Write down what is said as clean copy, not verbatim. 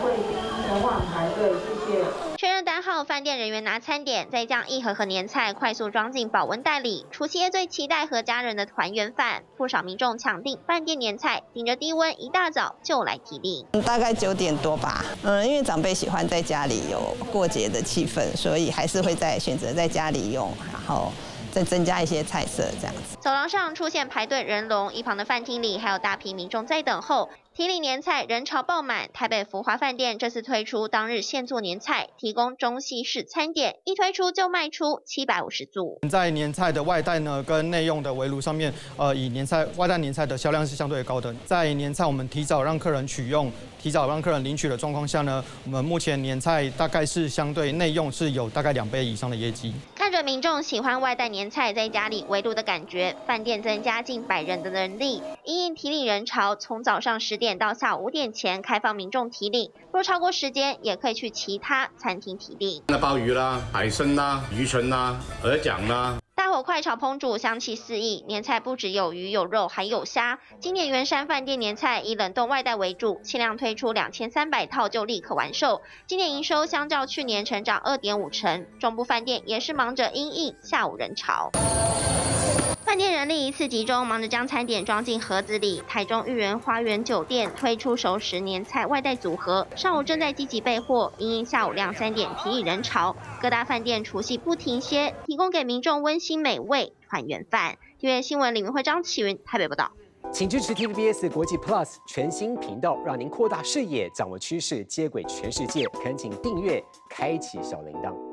贵宾前往排队，谢谢。 确认单号，饭店人员拿餐点，再将一盒盒年菜快速装进保温袋里。除夕夜最期待和家人的团圆饭，不少民众抢订饭店年菜，顶着低温一大早就来提订。 大概9点多吧，因为长辈喜欢在家里有过节的气氛，所以还是会选择在家里用，然后再增加一些菜色这样子。 走廊上出现排队人龙，一旁的饭厅里还有大批民众在等候。提领年菜人潮爆满，台北福华饭店这次推出当日现做年菜，提供中西式餐点，一推出就卖出750组。 在年菜的外带呢跟内用的围炉上面，以外带年菜的销量是相对高的。在年菜我们提早让客人取用、提早让客人领取的状况下呢，我们目前年菜大概是相对内用是有大概2倍以上的业绩。 看着民众喜欢外带年菜在家里围炉的感觉，饭店增加近100人的人力，因应提领人潮，从早上10点到下午5点前开放民众提领，若超过时间，也可以去其他餐厅提领。 那鲍鱼啦、海参啦、鱼唇啦、鹅掌啦。 大火快炒烹煮，香气四溢。年菜不只有鱼有肉，还有虾。今年圆山饭店年菜以冷冻外带为主，限量推出2300套就立刻完售。今年营收相较去年成长2.5成。中部饭店也是忙着因应下午人潮。饭店人力一次集中，忙着将餐点装进盒子里。台中裕园花园酒店推出熟食年菜外带组合，上午正在积极备货，因应下午2、3点提领人潮。各大饭店除夕不停歇，提供给民众温馨美味团圆饭。TVBS 新闻李明慧、张启云台北报道。 请支持 TVBS 国际 Plus 全新频道，让您扩大视野，掌握趋势，接轨全世界。恳请订阅，开启小铃铛。